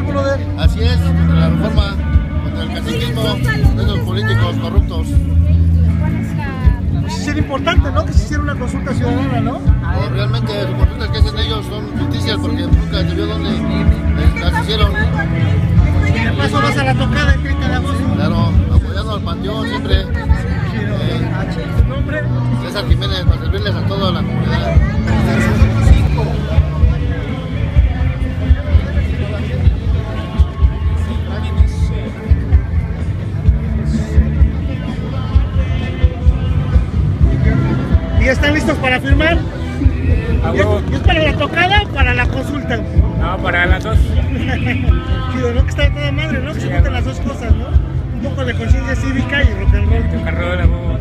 marchar, brother. Así es, contra la reforma, contra el caciquismo de esos políticos corruptos. Pues sería importante, ¿no? Que se hiciera una consulta ciudadana, ¿no? O realmente las consultas que hacen ellos son ficticias porque nunca se vio dónde las hicieron. Y de paso vas a la tocada el 30 de agosto. Claro, apoyando al panteón siempre. ¿Tu nombre? César Jiménez, para servirles a toda la comunidad. ¿Y están listos para firmar? ¿Y es para la tocada o para la consulta? No, para las dos. Chido, ¿no? Que está de toda madre, ¿no? Que se junten las dos cosas, ¿no? Un poco de conciencia cívica y rock and roll. Rock and roll, a huevo.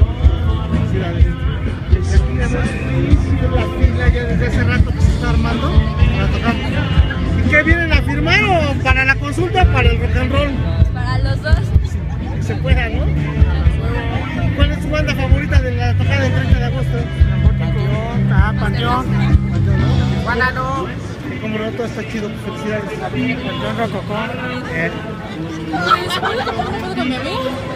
La fila ya desde hace rato que se está armando para tocar. ¿Y qué vienen a firmar o para la consulta o para el rock and roll? Para los dos. Que se pueda, ¿no? ¿Cuál es tu banda favorita de la tocada del 30 de agosto? Panteón. Guanano. Como no, todo está chido, pues felicidades. Panteón Rococó. ¿Se puede tomar una foto con mi amigo?